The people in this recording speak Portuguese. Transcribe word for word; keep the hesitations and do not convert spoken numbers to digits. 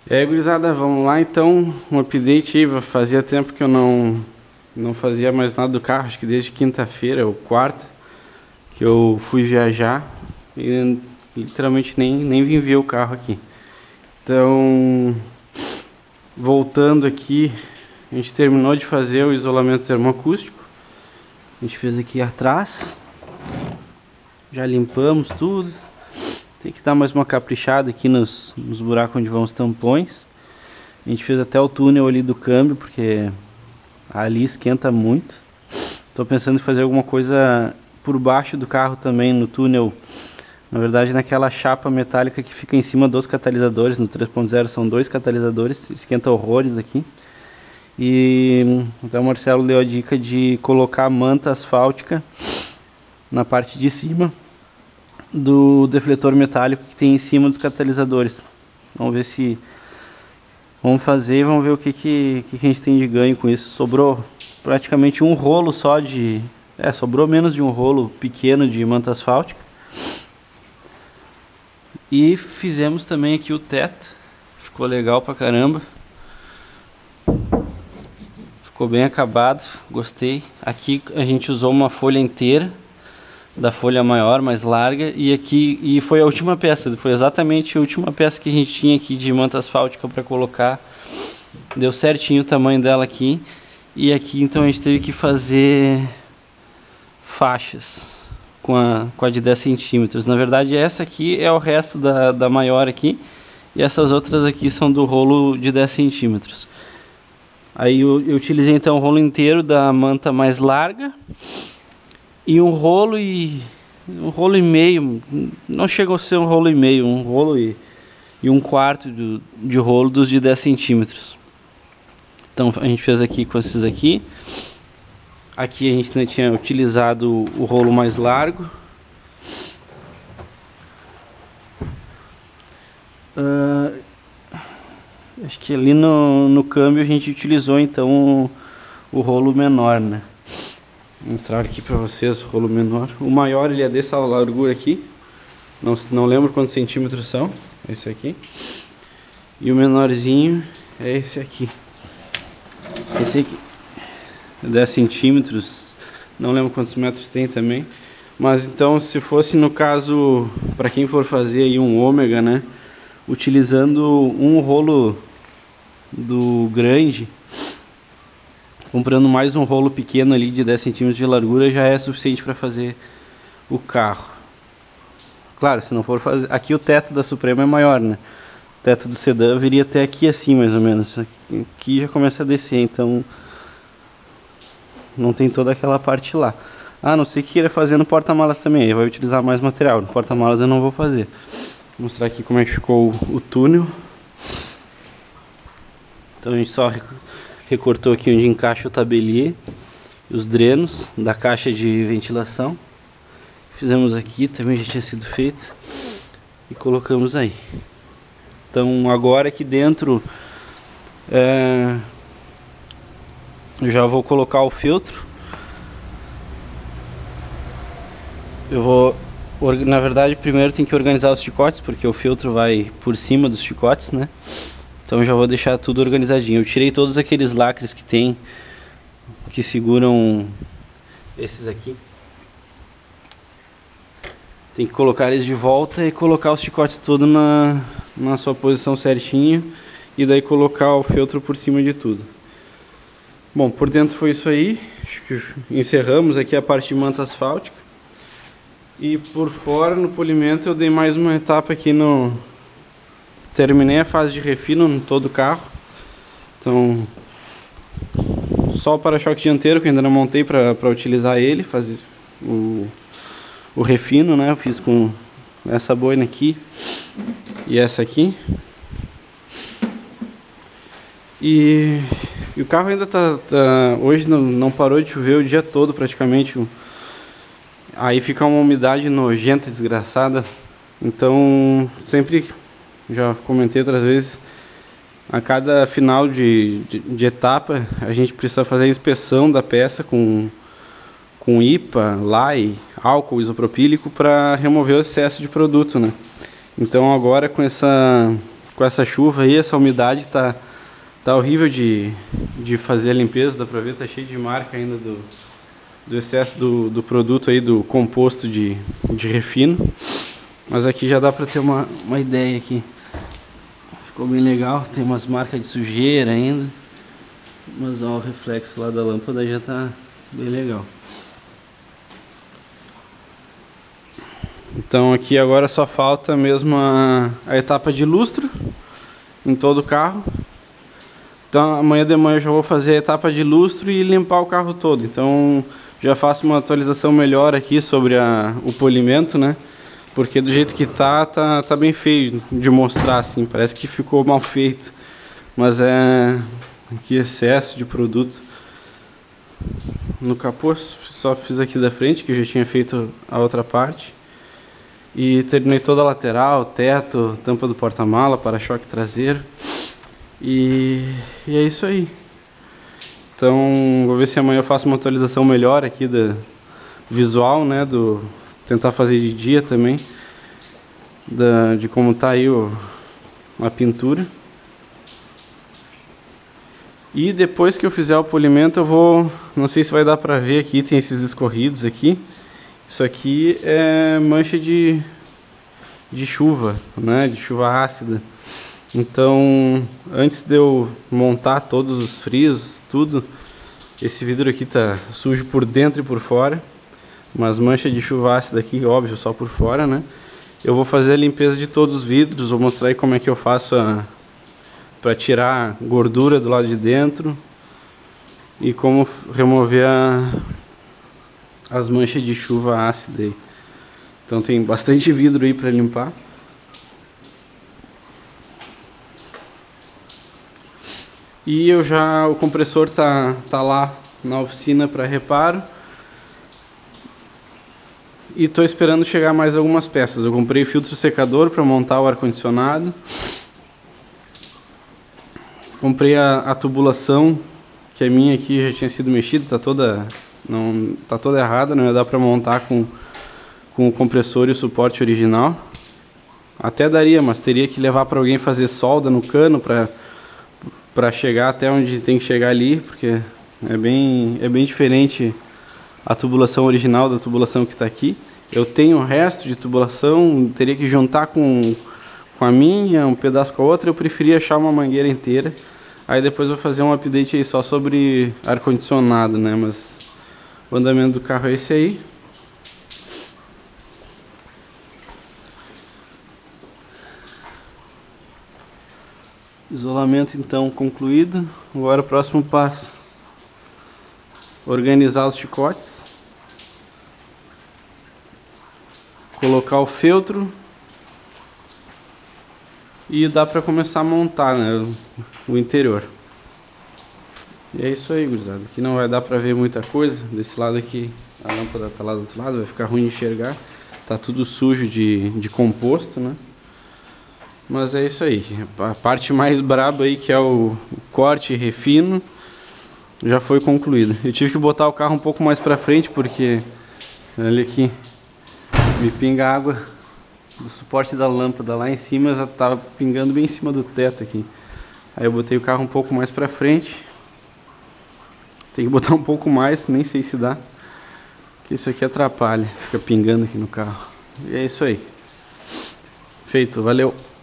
E aí, gurizada, vamos lá então, um update aí. Fazia tempo que eu não, não fazia mais nada do carro, acho que desde quinta-feira ou quarta, que eu fui viajar e literalmente nem, nem vim ver o carro aqui. Então, voltando aqui, a gente terminou de fazer o isolamento termoacústico. A gente fez aqui atrás, já limpamos tudo. Tem que dar mais uma caprichada aqui nos, nos buracos onde vão os tampões. A gente fez até o túnel ali do câmbio, porque ali esquenta muito. Estou pensando em fazer alguma coisa por baixo do carro também, no túnel. Na verdade, naquela chapa metálica que fica em cima dos catalisadores. No três ponto zero são dois catalisadores, esquenta horrores aqui. E então o Marcelo deu a dica de colocar manta asfáltica na parte de cima do defletor metálico que tem em cima dos catalisadores. Vamos ver se vamos fazer e vamos ver o que, que, que a gente tem de ganho com isso. Sobrou praticamente um rolo só de... É, sobrou menos de um rolo pequeno de manta asfáltica. E fizemos também aqui o teto. Ficou legal pra caramba. Ficou bem acabado, gostei. Aqui a gente usou uma folha inteira da folha maior, mais larga, e aqui e foi a última peça, foi exatamente a última peça que a gente tinha aqui de manta asfáltica para colocar. Deu certinho o tamanho dela aqui. E aqui então a gente teve que fazer faixas com a, com a de dez centímetros. Na verdade essa aqui é o resto da, da maior aqui, e essas outras aqui são do rolo de dez centímetros. Aí eu, eu utilizei então o rolo inteiro da manta mais larga e um rolo e um rolo e meio, não chega a ser um rolo e meio, um rolo e, e um quarto de, de rolo dos de dez centímetros. Então a gente fez aqui com esses aqui. Aqui a gente não tinha utilizado o, o rolo mais largo. Uh, acho que ali no, no câmbio a gente utilizou então o, o rolo menor, né? Vou mostrar aqui pra vocês o rolo menor. O maior ele é dessa largura aqui. Não, não lembro quantos centímetros são. Esse aqui. E o menorzinho é esse aqui. Esse aqui é dez centímetros. Não lembro quantos metros tem também. Mas então, se fosse no caso, para quem for fazer aí um ômega, né? Utilizando um rolo do grande, comprando mais um rolo pequeno ali de dez centímetros de largura, já é suficiente para fazer o carro. Claro, se não for fazer... Aqui o teto da Suprema é maior, né? O teto do sedã viria até aqui assim, mais ou menos. Aqui já começa a descer, então não tem toda aquela parte lá. Ah, não sei que queira fazer no porta-malas também, aí vai utilizar mais material. No porta-malas eu não vou fazer. Vou mostrar aqui como é que ficou o, o túnel. Então a gente só recortou aqui onde encaixa o tabelier, os drenos da caixa de ventilação. Fizemos aqui, também já tinha sido feito. E colocamos aí. Então agora aqui dentro é, eu já vou colocar o filtro. Eu vou, na verdade, primeiro tem que organizar os chicotes, porque o filtro vai por cima dos chicotes, né? Então eu já vou deixar tudo organizadinho. Eu tirei todos aqueles lacres que tem, que seguram esses aqui. Tem que colocar eles de volta e colocar os chicotes todos na, na sua posição certinho. E daí colocar o feltro por cima de tudo. Bom, por dentro foi isso aí. Acho que encerramos aqui a parte de manta asfáltica. E por fora, no polimento, eu dei mais uma etapa aqui no... Terminei a fase de refino em todo o carro. Então, só o para-choque dianteiro que eu ainda não montei para utilizar ele, fazer o, o refino, né? Eu fiz com essa boina aqui e essa aqui. E, e o carro ainda tá, tá hoje não, não parou de chover o dia todo praticamente. Aí fica uma umidade nojenta, desgraçada. Então, sempre... Já comentei outras vezes, a cada final de, de, de etapa a gente precisa fazer a inspeção da peça com, com I P A, L A I, álcool isopropílico para remover o excesso de produto, né? Então agora com essa com essa chuva aí, essa umidade tá, tá horrível de, de fazer a limpeza. Dá pra ver, tá cheio de marca ainda do, do excesso do, do produto aí, do composto de, de refino. Mas aqui já dá pra ter uma, uma ideia aqui. Ficou bem legal, tem umas marcas de sujeira ainda. Mas ó, o reflexo lá da lâmpada já tá bem legal. Então aqui agora só falta mesmo a, a etapa de lustro em todo o carro. Então amanhã de manhã eu já vou fazer a etapa de lustro e limpar o carro todo. Então já faço uma atualização melhor aqui sobre a, o polimento, né? Porque do jeito que tá, tá, tá bem feio de mostrar assim, parece que ficou mal feito. Mas é... aqui excesso de produto no capô, só fiz aqui da frente, que eu já tinha feito a outra parte. E terminei toda a lateral, teto, tampa do porta-mala, para-choque traseiro. E, e é isso aí. Então vou ver se amanhã eu faço uma atualização melhor aqui da visual, né, do tentar fazer de dia também, da, de como tá aí o, a pintura. E depois que eu fizer o polimento eu vou, não sei se vai dar pra ver aqui, tem esses escorridos aqui. Isso aqui é mancha de, de chuva, né, de chuva ácida. Então, antes de eu montar todos os frisos, tudo, esse vidro aqui tá sujo por dentro e por fora. Mas mancha de chuva ácida aqui, óbvio, só por fora, né. Eu vou fazer a limpeza de todos os vidros, vou mostrar aí como é que eu faço a... para tirar gordura do lado de dentro e como remover a, as manchas de chuva ácida aí. Então tem bastante vidro aí para limpar. E eu já, o compressor tá, tá lá na oficina para reparo. E tô esperando chegar mais algumas peças. Eu comprei filtro secador para montar o ar-condicionado. Comprei a, a tubulação, que a minha aqui já tinha sido mexida, tá toda, não, tá toda errada, não ia dar para montar com, com o compressor e o suporte original. Até daria, mas teria que levar para alguém fazer solda no cano para para chegar até onde tem que chegar ali, porque é bem, é bem diferente a tubulação original da tubulação que está aqui. Eu tenho o resto de tubulação, teria que juntar com, com a minha, um pedaço com a outra. Eu preferia achar uma mangueira inteira. Aí depois eu vou fazer um update aí só sobre ar-condicionado, né? Mas o andamento do carro é esse aí. Isolamento então concluído. Agora o próximo passo: organizar os chicotes, colocar o feltro e dá para começar a montar, né, o interior. E é isso aí, gurizada. Aqui não vai dar para ver muita coisa. Desse lado aqui a lâmpada tá lá do outro lado, vai ficar ruim de enxergar. Tá tudo sujo de, de composto, né? Mas é isso aí. A parte mais braba aí, que é o corte e refino, já foi concluída. Eu tive que botar o carro um pouco mais pra frente porque, olha aqui, me pinga água do suporte da lâmpada lá em cima, já tava pingando bem em cima do teto aqui. Aí eu botei o carro um pouco mais pra frente. Tem que botar um pouco mais, nem sei se dá, que isso aqui atrapalha, fica pingando aqui no carro. E é isso aí. Feito, valeu!